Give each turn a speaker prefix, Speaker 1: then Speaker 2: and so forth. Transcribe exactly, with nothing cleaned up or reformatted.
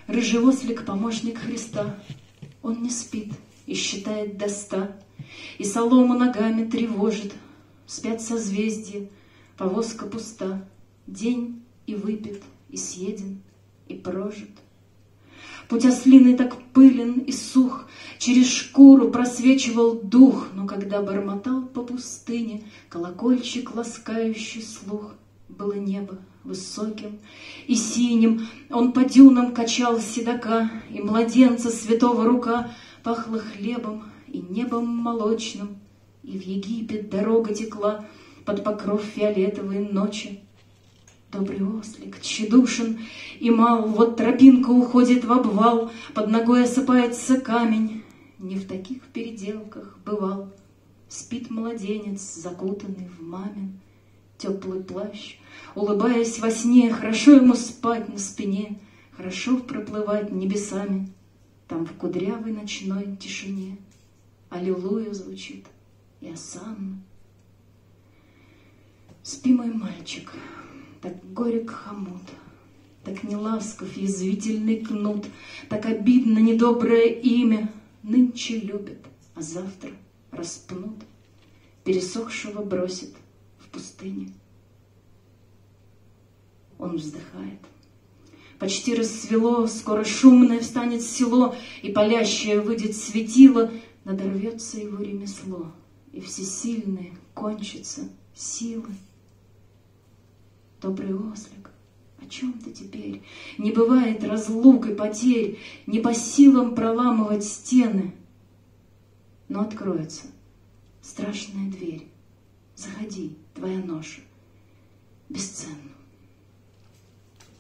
Speaker 1: Рыжий ослик — помощник Христа. Он не спит и считает до ста, и солому ногами тревожит. Спят созвездия, повозка пуста. День и выпит, и съеден, и прожит. Путь ослиный так пылен и сух, через шкуру просвечивал дух, но когда бормотал по пустыне колокольчик, ласкающий слух, было небо высоким и синим, он по дюнам качал седока, и младенца святого рука пахла хлебом и небом молочным, и в Египет дорога текла под покров фиолетовой ночи. Добрый ослик, тщедушен и мал, вот тропинка уходит в обвал, под ногой осыпается камень. Не в таких переделках бывал. Спит младенец, закутанный в мамин теплый плащ, улыбаясь во сне. Хорошо ему спать на спине, хорошо проплывать небесами. Там в кудрявой ночной тишине аллилуйя звучит и осанна. Спи, мой мальчик, так горек хомут, так неласков язвительный кнут, так обидно недоброе имя. Нынче любят, а завтра распнут, пересохшего бросит в пустыне. Он вздыхает. Почти рассвело, скоро шумное встанет село, и палящее выйдет светило, надорвется его ремесло, и всесильные кончатся силы. Добрый ослик, о чем ты теперь? Не бывает разлук и потерь, не по силам проламывать стены. Но откроется страшная дверь. Заходи, твоя ноша бесценна.